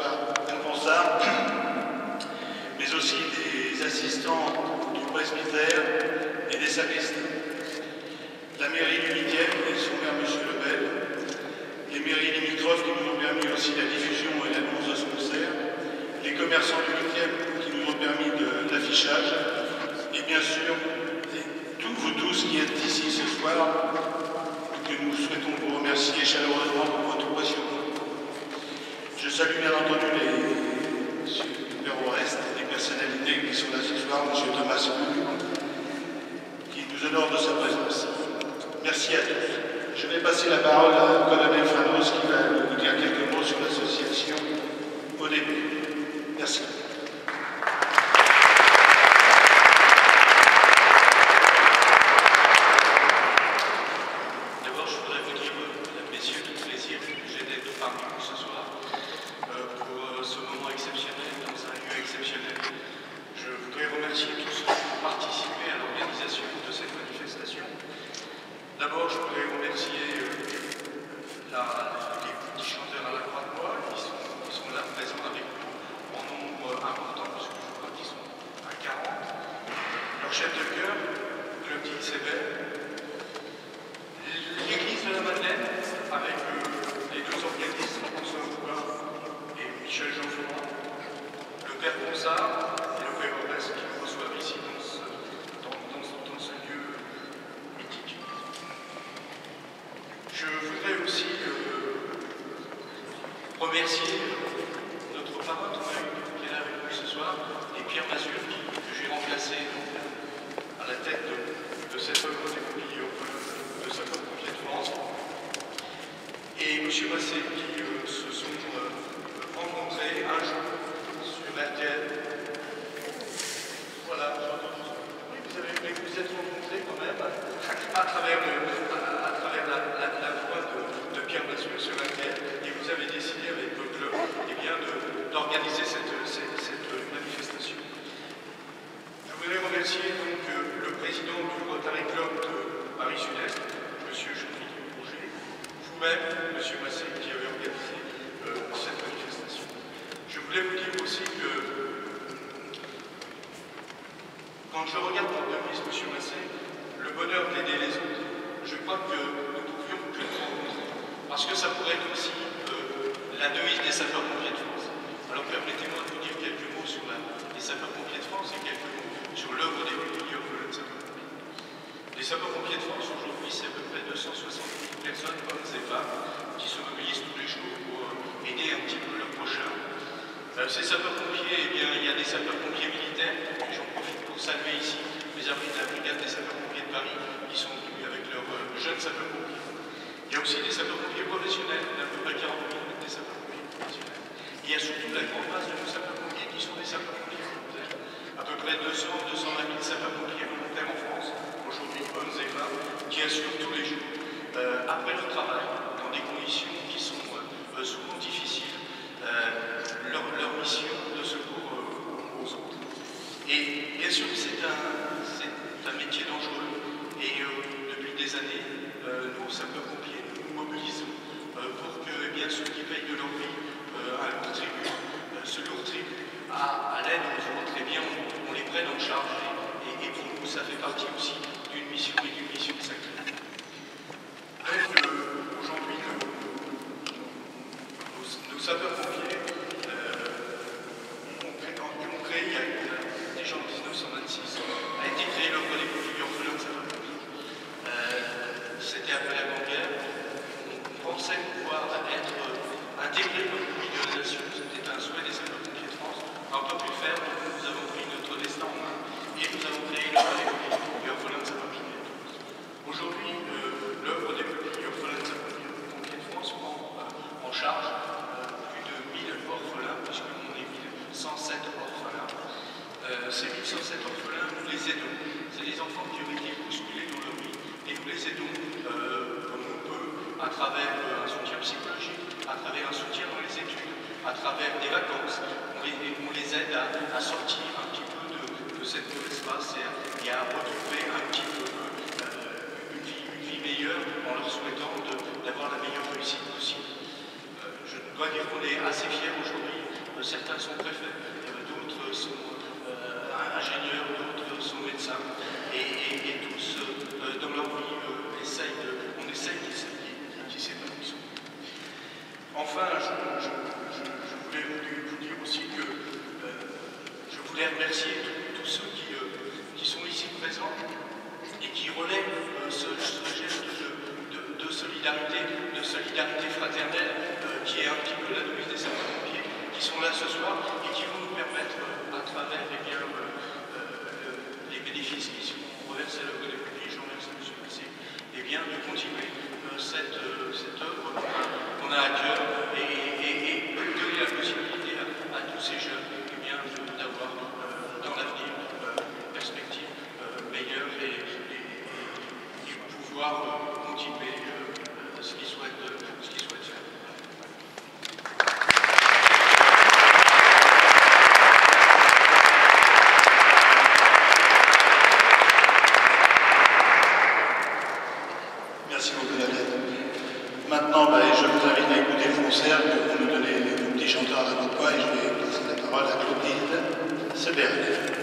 François Alphonsard, mais aussi des assistants du presbytère et des sacristes. La mairie du 8e et son maire M. Lebel, les mairies limitrophes qui nous ont permis aussi la diffusion et l'annonce de ce concert, les commerçants du 8e qui nous ont permis de l'affichage, et bien sûr, vous tous qui êtes ici ce soir, que nous souhaitons vous remercier chaleureusement pour votre passion. Je salue bien entendu les Père Oreste, les personnalités qui sont là ce soir, M. Thomas Pou, qui nous honore de sa présence. Merci à tous. Je vais passer la parole à Colonel Fanos qui va vous dire quelques mots sur l'association au début. Merci. Je dois dire qu'on est assez fiers aujourd'hui sont préfets, d'autres sont ingénieurs, d'autres sont médecins, et tous, dans leur vie, on essaye qu'ils s'épanouissent. Enfin, je voulais vous dire aussi que je voulais remercier tous ceux qui sont ici présents et qui relèvent ce geste de solidarité fraternelle, qui est un petit peu la devise des sapeurs-pompiers, qui sont là ce soir et qui vont nous permettre, à travers les bénéfices qui sont reversés à la Côte des Pompiers, j'en remercie M. Massé, de continuer cette œuvre qu'on a à cœur et donner la possibilité à tous ces jeunes d'avoir dans l'avenir une perspective meilleure et pouvoir continuer ce qu'ils souhaitent faire. Merci beaucoup, Daniel. Maintenant, je vous invite à écouter le concert que vont nous donner les petits chanteurs à notre voix et je vais passer la parole à Clotilde Seberg.